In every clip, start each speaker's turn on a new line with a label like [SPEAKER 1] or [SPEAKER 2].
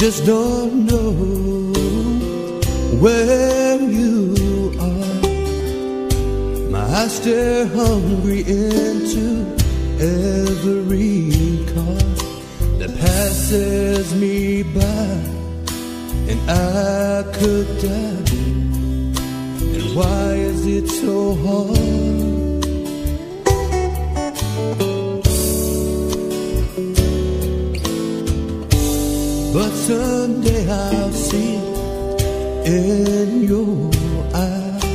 [SPEAKER 1] just don't know where you are. My eyes stare hungry into every car that passes me by, and I could die. And why is it so hard? But someday I'll see in your eyes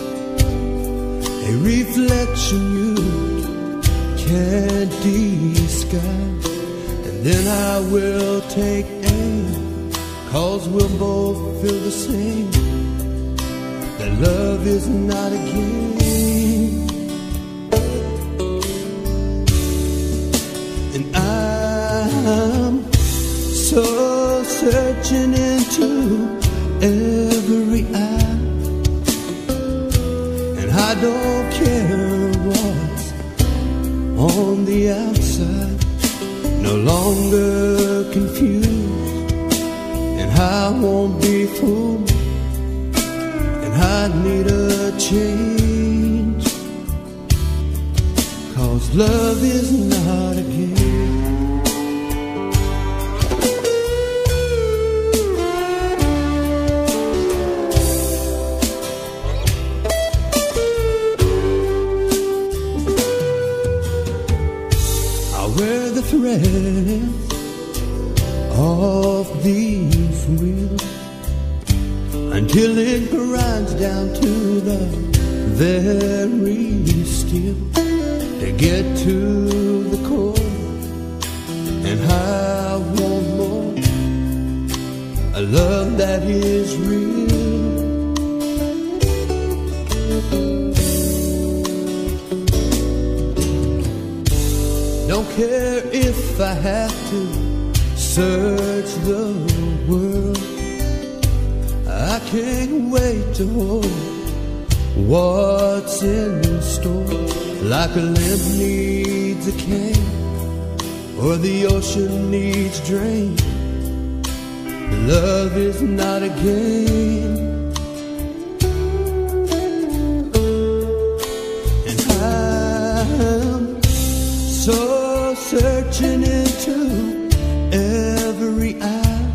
[SPEAKER 1] a reflection you can't disguise. And then I will take aim, 'cause we'll both feel the same, that love is not a game. And I'm so searching into every eye, and I don't care what's on the outside. No longer confused, and I won't be fooled, and I need a change, 'cause love is not a game. Where the threads of these wheels until it grinds down to the very steel, to get to the core. And I want more, a love that is real. Don't care if I have to search the world. I can't wait to hold what's in store. Like a limb needs a cane, or the ocean needs drain. Love is not a game. And I'm so searching into every eye,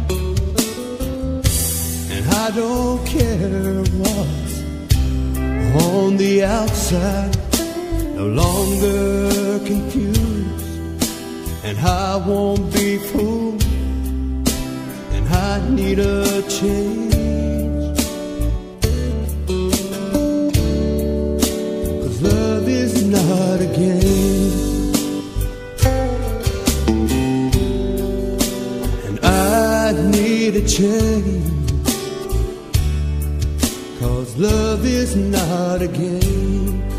[SPEAKER 1] and I don't care what's on the outside. No longer confused, and I won't be fooled, and I need a change, 'cause love is not a game. I need a change, 'cause love is not a game.